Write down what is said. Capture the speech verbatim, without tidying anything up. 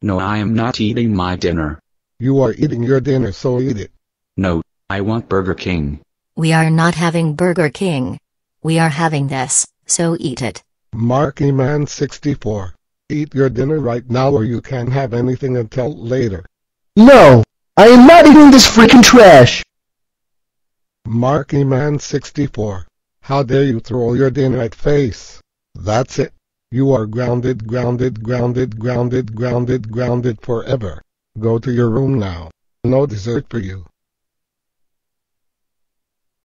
No, I am not eating my dinner. You are eating your dinner, so eat it. No, I want Burger King. We are not having Burger King. We are having this, so eat it. MarkieMan sixty-four. Eat your dinner right now or you can't have anything until later. No, I am not eating this freaking trash. MarkieMan sixty-four. How dare you throw your dinner at face? That's it. You are grounded, grounded, grounded, grounded, grounded, grounded forever. Go to your room now. No dessert for you.